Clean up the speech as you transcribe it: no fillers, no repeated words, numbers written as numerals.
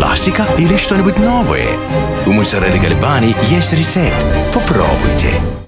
классика или что-нибудь новое? У моцареллы Галибани есть рецепт. Попробуйте.